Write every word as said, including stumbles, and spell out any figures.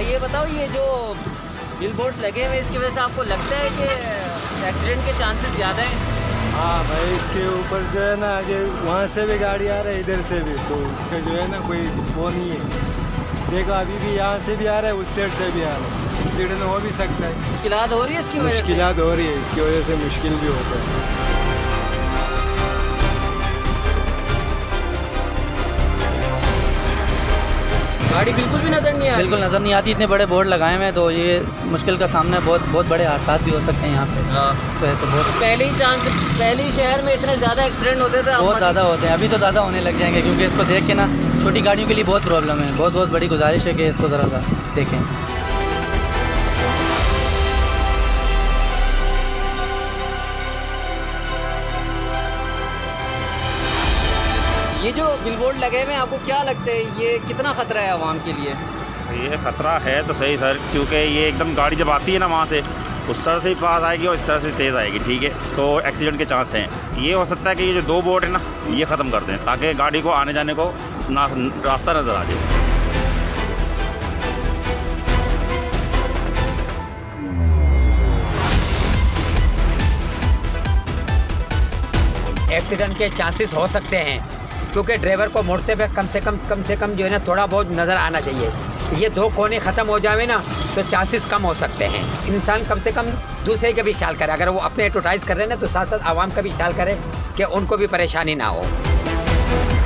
ये बताओ, ये जो बिल बोर्ड्स लगे हुए इसकी वजह से आपको लगता है कि एक्सीडेंट के चांसेस ज़्यादा हैं? हाँ भाई, इसके ऊपर जो है ना आगे वहाँ से भी गाड़ी आ रहा है, इधर से भी, तो इसका जो है ना कोई वो नहीं है। देखो अभी भी यहाँ से भी आ रहा है, उस साइड से भी आ रहा है, एक्सीडेंट हो भी सकता है। मुश्किलात हो रही है इसकी वजह से? मुश्किलात हो रही है, इसकी वजह से मुश्किल भी होता है। गाड़ी बिल्कुल भी नज़र नहीं आती? बिल्कुल नज़र नहीं आती, इतने बड़े बोर्ड लगाए हुए हैं, तो ये मुश्किल का सामना बहुत बहुत बड़े हादसा भी हो सकते हैं यहाँ पे। इस वजह से बहुत पहले ही चांस पहले ही शहर में इतने ज़्यादा एक्सीडेंट होते थे, बहुत ज़्यादा होते हैं। अभी तो ज़्यादा होने लग जाएंगे, क्योंकि इसको देख के ना छोटी गाड़ियों के लिए बहुत प्रॉब्लम है। बहुत बहुत बड़ी गुजारिश है कि इसको ज़रा सा देखें। ये जो बिलबोर्ड लगे हुए हैं, आपको क्या लगता है ये कितना खतरा है आवाम के लिए? ये खतरा है तो सही सर, क्योंकि ये एकदम गाड़ी जब आती है ना वहाँ से उस तरह से ही पास आएगी और इस तरह से तेज़ आएगी, ठीक है, तो एक्सीडेंट के चांस हैं। ये हो सकता है कि ये जो दो बोर्ड है ना ये ख़त्म कर दें, ताकि गाड़ी को आने जाने को ना रास्ता नज़र आ जाए। एक्सीडेंट के चांसेस हो सकते हैं, क्योंकि ड्राइवर को मोड़ते हुए कम से कम कम से कम जो है ना थोड़ा बहुत नज़र आना चाहिए। ये दो कोने ख़त्म हो जावे ना तो चांसेस कम हो सकते हैं। इंसान कम से कम दूसरे का भी ख्याल करे, अगर वो अपने एडवर्टाइज़ कर रहे हैं ना तो साथ साथ आवाम का भी ख्याल करे कि उनको भी परेशानी ना हो।